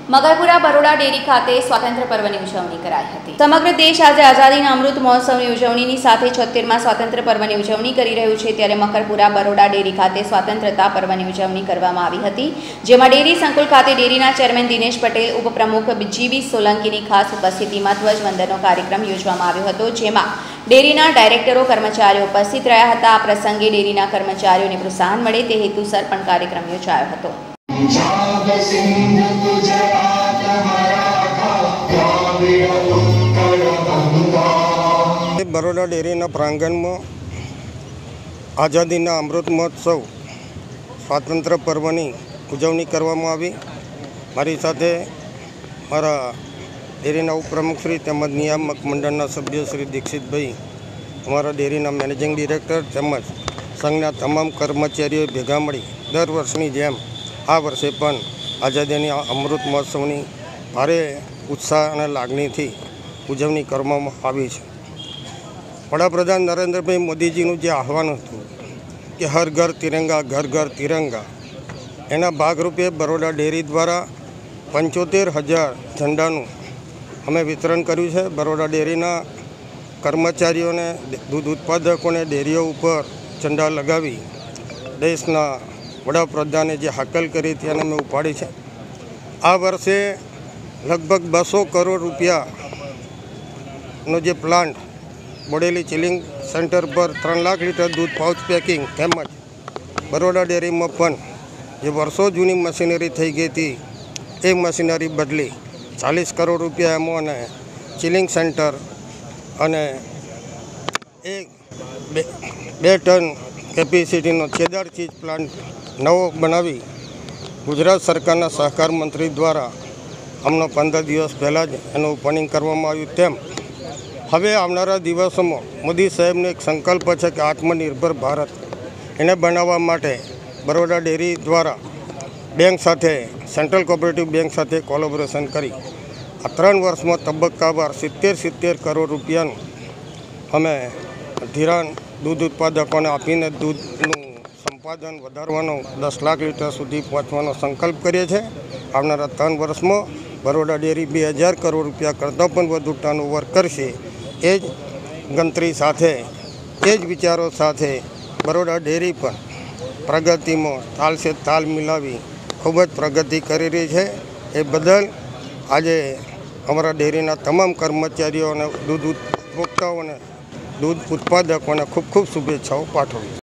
Makarpura Baroda dairy ખાતે સ્વાતંત્ર્ય પર્વની ઉજવણી કરાઈ હતી। સમગ્ર દેશ આજે આઝાદીના અમૃત મહોત્સવની ઉજવણીની સાથે 76મા સ્વાતંત્ર્ય પર્વની ઉજવણી કરી રહ્યું છે, ત્યારે મકરપુરા બરોડા ડેરી ખાતે સ્વાતંત્ર્યતા પર્વની ઉજવણી કરવામાં આવી હતી, જેમાં ડેરી સંકુલ ખાતે ડેરીના ચેરમેન દિનેશ પટેલ, ઉપપ્રમુખ જીવી સોલંકીની ખાસ ઉપસ્થિતિમાં ધ્વજવંદનનો કાર્યક્રમ યોજવામાં આવ્યો હતો, જેમાં ડેરીના ડાયરેક્ટરો, કર્મચારીઓ ઉપસ્થિત રહ્યા હતા। આ પ્રસંગે ડેરીના કર્મચારીઓને પ્રોત્સાહન મળે તે હેતુસર પણ કાર્યક્રમ યોજાયો હતો। बरोड़ा डेरीना प्रांगण में आज़ादीना अमृत महोत्सव स्वातंत्र्य पर्वनी उजवणी करवामां आवी। मारी साथे मारा डेरीना उपप्रमुख श्री तेमज नियामक मंडलना सभ्य श्री दीक्षित भाई, अमरा डेरीना मैनेजिंग डिरेक्टर तेमज संघना तमाम कर्मचारीओ भेगा मळी दर वर्षनी जेम आ वर्षे पण आज़ादीना अमृत महोत्सवनी भारे उत्साह अने लागणीथी उजवणी करवामां आवी छे। वडाप्रधान नरेंद्र भाई मोदीजीनुं जे आह्वान हतुं कि हर घर तिरंगा घर घर तिरंगा, एना भागरूपे बरोड़ा डेरी द्वारा 75,000 झंडानुं अमे वितरण कर्युं छे। बरोड़ा डेरीना कर्मचारीओने, दूध उत्पादकोने डेरीओ उपर झंडा लगावी देशना वडाप्रधाने जे हाकल करी तेने अमे उपाड़ी छे। आ वर्षे लगभग 200 करोड़ रुपयानो जे प्लांट बोडेली चिलिंग सेंटर पर 3 लाख लीटर दूध पाउच पेकिंग तेमज बरोड़ा डेरी में पण जे वर्षों जूनी मशीनरी थई गई थी ए मशीनरी बदली 40 करोड़ रुपया एमो अने चिलिंग सेंटर अने 2 टन केपेसिटीनो चेदार चीज प्लांट नवो बनावी गुजरात सरकारना सहकार मंत्री द्वारा हमने 15 दिवस पहला ज एनु ओपनिंग करवामां आव्युं। तेम हवे आवनारा दिवसोमां मोदी साहेबनो एक संकल्प है कि आत्मनिर्भर भारत एने बनाववा माटे बरोड़ा डेरी द्वारा बैंक साथे, सेंट्रल कोऑपरेटिव बैंक साथे कोलेबोरेशन करी आ 3 वर्ष में तबक्कावार 70 करोड़ रुपयानुं अमे धिराण दूध उत्पादकोने आपीने दूधनुं संपादन वधारवानो 10 लाख लीटर सुधी पहोंचवानो संकल्प करीए छे। आवनारा 3 वर्ष में बरोड़ा डेरी 2000 करोड़ रुपया करता पण वधु टर्नओवर करशे। एज गणतरी साथे, एज विचारों साथे बरोड़ा डेरी पर प्रगति में ताल से ताल मिलावी खूब ज प्रगति करी रही है। ए बदल आज अमरा डेरीना तमाम कर्मचारीओ अने दूध उपभोक्ताओं ने दूध उत्पादकों ने खूब खूब शुभेच्छाओं पाठवी।